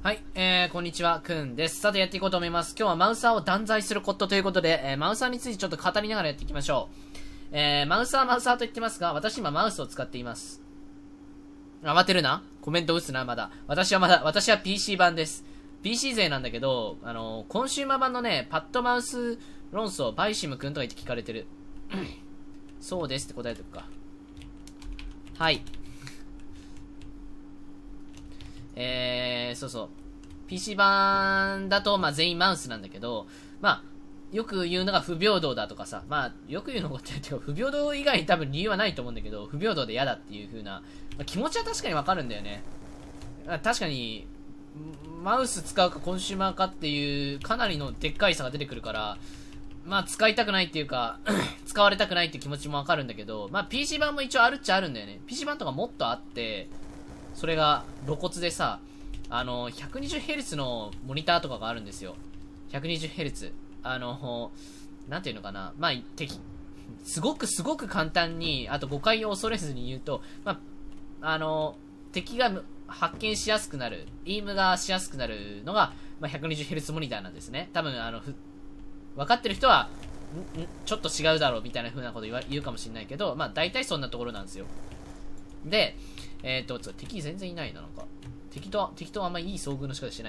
はい、こんにちは、くんです。さてやっていこうと思います。今日はマウサーを断罪することということで、マウサーについてちょっと語りながらやっていきましょう。マウサーと言ってますが、私今マウスを使っています。慌てるな。コメント打つな、まだ。私は PC 版です。PC 勢なんだけど、コンシューマー版のね、パッドマウス論争、バイシムくんとか言って聞かれてる。そうですって答えておくか。はい。そうそう。PC 版だと、全員マウスなんだけど、よく言うのが不平等だとかさ、よく言うのがっていうか、不平等以外に多分理由はないと思うんだけど、不平等で嫌だっていう風な、気持ちは確かにわかるんだよね。確かに、マウス使うかコンシューマーかっていう、かなりのでっかい差が出てくるから、使いたくないっていうか、使われたくないっていう気持ちもわかるんだけど、PC 版も一応あるっちゃあるんだよね。PC 版とかもっとあって、それが露骨でさ、120Hz のモニターとかがあるんですよ。120Hz。なんていうのかな。すごく簡単に、あと誤解を恐れずに言うと、敵が発見しやすくなる、エイムがしやすくなるのが、120Hz モニターなんですね。多分、分かってる人は、ちょっと違うだろうみたいな風なこと言うかもしれないけど、大体そんなところなんですよ。で、敵全然いないな、なんか。敵とあんまりいい遭遇の仕方してない。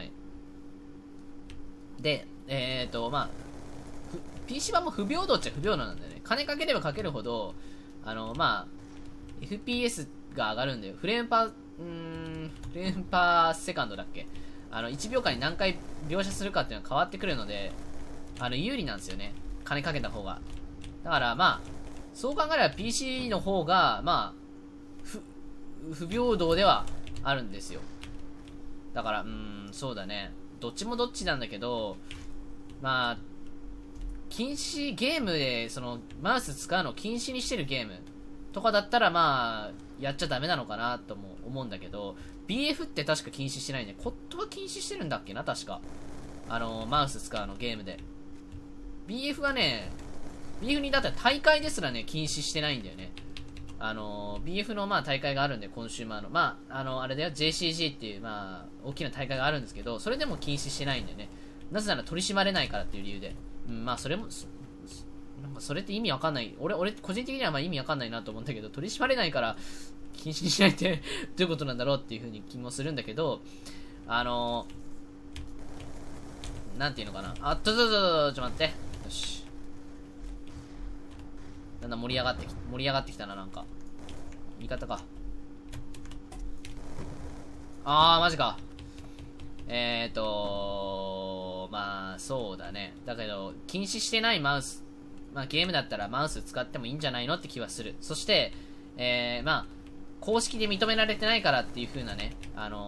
で、PC 版も不平等っちゃ不平等なんだよね。金かければかけるほど、FPS が上がるんだよ。フレームパーセカンドだっけ1秒間に何回描写するかっていうのは変わってくるので、有利なんですよね。金かけた方が。だからそう考えれば PC の方が、不平等ではあるんですよ。だから、そうだね。どっちもどっちなんだけど、禁止、ゲームで、マウス使うのを禁止にしてるゲームとかだったら、やっちゃダメなのかなとも思うんだけど、BF って確か禁止してないね。コットは禁止してるんだっけな、確か。マウス使うの、ゲームで。BF はね、BF にだったら大会ですらね、禁止してないんだよね。BF の大会があるんで、コンシューマーの。あれだよ、JCG っていう、大きな大会があるんですけど、それでも禁止してないんだよね。なぜなら取り締まれないからっていう理由で。それも、それって意味わかんない。俺、個人的には意味わかんないなと思うんだけど、取り締まれないから、禁止にしないってどういうことなんだろうっていう風に気もするんだけど、なんていうのかな。ちょっと待って。よし。だんだん盛り上がってきたな、なんか。味方か。マジか。そうだね。だけど、禁止してないマウス。ゲームだったらマウス使ってもいいんじゃないのって気はする。そして、公式で認められてないからっていう風なね、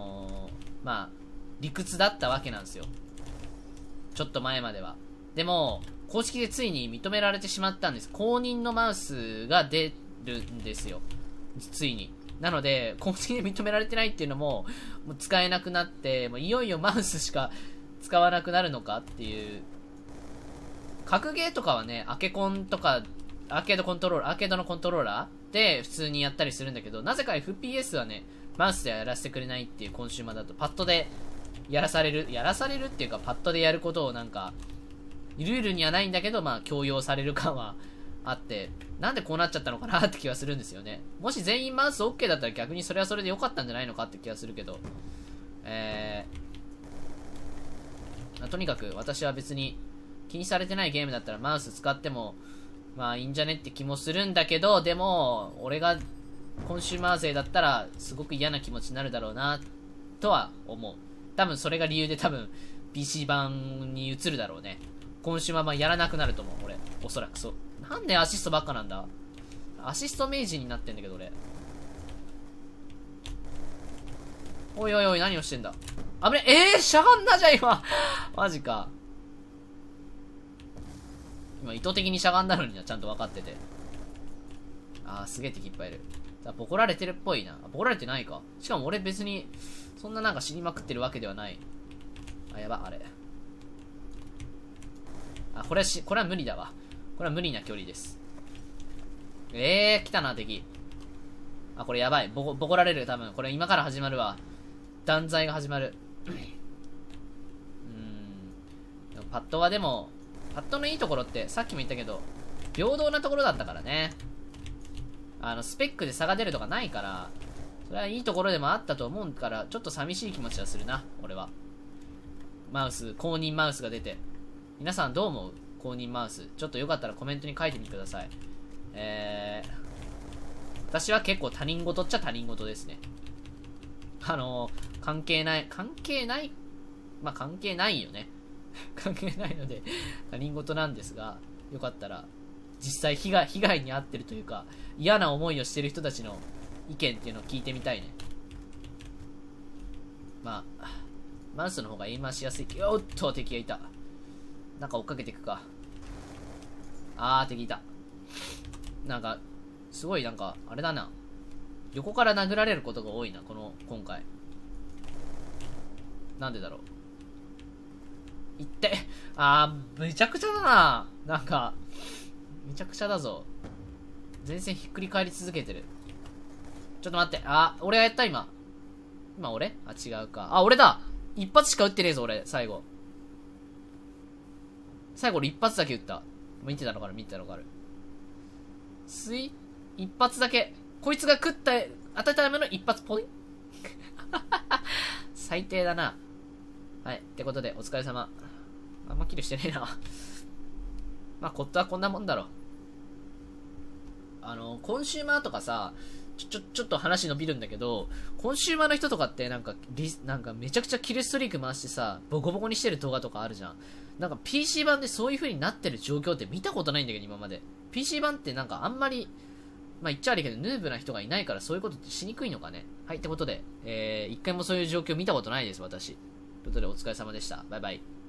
理屈だったわけなんですよ。ちょっと前までは。でも、公式でついに認められてしまったんです。公認のマウスが出るんですよ。ついに。なので、公式で認められてないっていうのも、もう使えなくなって、もういよいよマウスしか使わなくなるのかっていう。格ゲーとかはね、アケコンとか、アーケードのコントローラーで普通にやったりするんだけど、なぜか FPS はね、マウスでやらせてくれないっていうコンシューマーだと、パッドでやらされるっていうか、パッドでやることをなんか、ルールにはないんだけど、強要される感はあって、なんでこうなっちゃったのかなって気はするんですよね。もし全員マウス OK だったら逆にそれはそれで良かったんじゃないのかって気がするけど、とにかく私は別に気にされてないゲームだったらマウス使っても、いいんじゃねって気もするんだけど、でも、俺がコンシューマー勢だったらすごく嫌な気持ちになるだろうな、とは思う。多分それが理由でPC 版に移るだろうね。コンシューマーやらなくなると思う、俺。おそらくそう。なんでアシストばっかなんだ？アシスト名人になってんだけど、俺。おいおいおい、何をしてんだ？危ねえ、しゃがんだじゃん、今。マジか。今、意図的にしゃがんだのにな、ちゃんと分かってて。すげえ敵いっぱいいる。ボコられてるっぽいな。ボコられてないか。しかも俺別に、そんななんか死にまくってるわけではない。やば、あれ。これは無理だわ。これは無理な距離です。来たな、敵。これやばい。ボコられる、多分。これ今から始まるわ。断罪が始まる。 パッドはでも、パッドのいいところって、さっきも言ったけど、平等なところだったからね。スペックで差が出るとかないから、それはいいところでもあったと思うから、ちょっと寂しい気持ちはするな、俺は。公認マウスが出て。皆さんどう思う？公認マウス。ちょっとよかったらコメントに書いてみてください。私は結構他人事っちゃ他人事ですね。関係ない、まあ関係ないよね。関係ないので、他人事なんですが、よかったら、実際被害に遭ってるというか、嫌な思いをしてる人たちの意見っていうのを聞いてみたいね。まあ、マウスの方がエイマーしやすい。おっと、敵がいた。なんか追っかけていくか。敵いた。なんか、すごいなんか、あれだな。横から殴られることが多いな、今回。なんでだろう。いって。めちゃくちゃだな。なんか、めちゃくちゃだぞ。前線ひっくり返り続けてる。ちょっと待って。俺がやった今。今俺違うか。俺だ。一発しか撃ってねえぞ、俺、最後。俺一発だけ撃った。見てたのかな一発だけ。こいつが当たったための一発ポイ最低だな。はい。ってことで、お疲れ様。あんまキルしてねえな。まあ、コットはこんなもんだろ。コンシューマーとかさ、ちょっと話伸びるんだけど、コンシューマーの人とかってなんかめちゃくちゃキルストリーク回してさ、ボコボコにしてる動画とかあるじゃん。なんか PC 版でそういう風になってる状況って見たことないんだけど、今まで。PC 版ってなんかあんまり、まあ言っちゃ悪いけど、ヌーブな人がいないからそういうことってしにくいのかね。はい、ってことで、一回もそういう状況見たことないです、私。ということでお疲れ様でした。バイバイ。